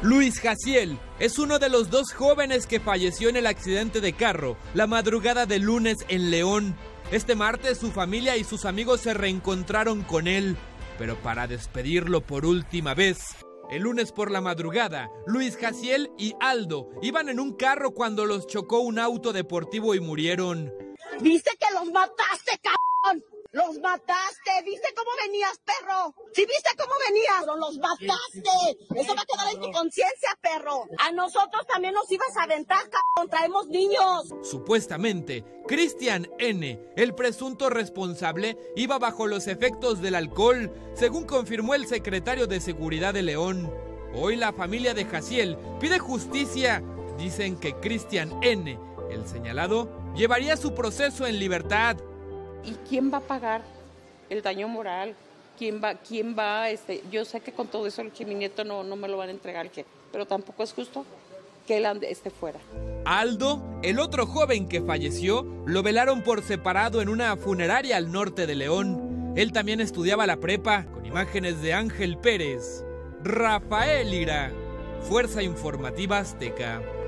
Luis Jaciel es uno de los dos jóvenes que falleció en el accidente de carro la madrugada del lunes en León. Este martes su familia y sus amigos se reencontraron con él, pero para despedirlo por última vez. El lunes por la madrugada, Luis Jaciel y Aldo iban en un carro cuando los chocó un auto deportivo y murieron. ¿Viste que los mataste, cabrón? ¡Los mataste! ¿Viste cómo venías, perro? ¿Sí viste cómo venías? ¡Pero los mataste! Eso va a quedar en tu conciencia, perro. A nosotros también nos ibas a aventar, cabrón. Traemos niños. Supuestamente, Cristian N., el presunto responsable, iba bajo los efectos del alcohol, según confirmó el secretario de Seguridad de León. Hoy la familia de Jaciel pide justicia. Dicen que Cristian N., el señalado, llevaría su proceso en libertad. ¿Y quién va a pagar el daño moral? ¿Quién va? Yo sé que con todo eso mi nieto no me lo van a entregar, pero tampoco es justo que él esté fuera. Aldo, el otro joven que falleció, lo velaron por separado en una funeraria al norte de León. Él también estudiaba la prepa, con imágenes de Ángel Pérez. Rafael Ira, Fuerza Informativa Azteca.